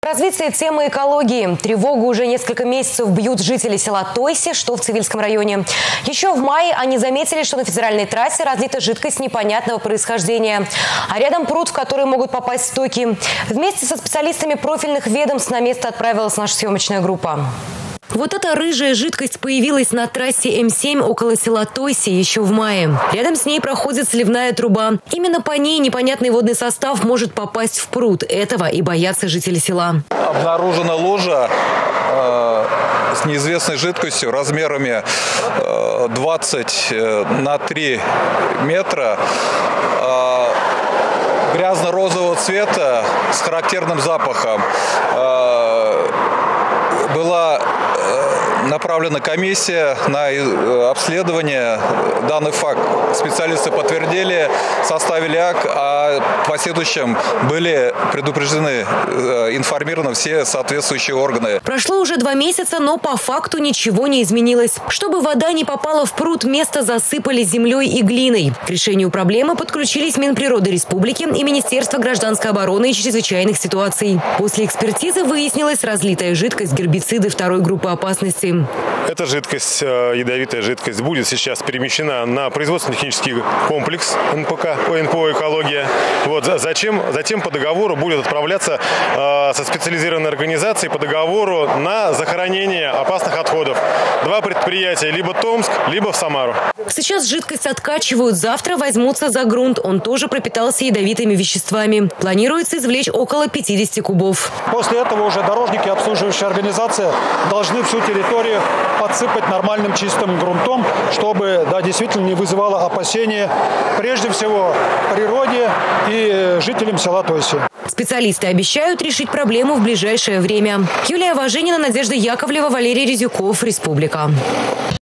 Развитие темы экологии. Тревогу уже несколько месяцев бьют жители села Тойси, что в Цивильском районе. Еще в мае они заметили, что на федеральной трассе разлита жидкость непонятного происхождения. А рядом пруд, в который могут попасть стоки. Вместе со специалистами профильных ведомств на место отправилась наша съемочная группа. Вот эта рыжая жидкость появилась на трассе М7 около села Тойси еще в мае. Рядом с ней проходит сливная труба. Именно по ней непонятный водный состав может попасть в пруд. Этого и боятся жители села. Обнаружена лужа с неизвестной жидкостью размерами 20 на 3 метра. Грязно-розового цвета с характерным запахом. Была направлена комиссия на обследование. Данный факт специалисты подтвердили, составили акт, а в последующем были предупреждены, информированы все соответствующие органы. Прошло уже 2 месяца, но по факту ничего не изменилось. Чтобы вода не попала в пруд, место засыпали землей и глиной. К решению проблемы подключились Минприроды Республики и Министерство гражданской обороны и чрезвычайных ситуаций. После экспертизы выяснилась разлитая жидкость гербициды 2-й группы опасности. Эта жидкость, ядовитая жидкость, будет сейчас перемещена на производственно-технический комплекс НПО «Экология». Затем по договору будет отправляться со специализированной организацией по договору на захоронение опасных отходов. 2 предприятия, либо Томск, либо в Самару. Сейчас жидкость откачивают, завтра возьмутся за грунт. Он тоже пропитался ядовитыми веществами. Планируется извлечь около 50 кубов. После этого уже дорожники, обслуживающие организации, должны всю территорию подсыпать нормальным чистым грунтом, чтобы действительно не вызывало опасения прежде всего природе и жителям села Тойси. Специалисты обещают решить проблему в ближайшее время. Юлия Важенина, Надежда Яковлева, Валерий Резюков, Республика.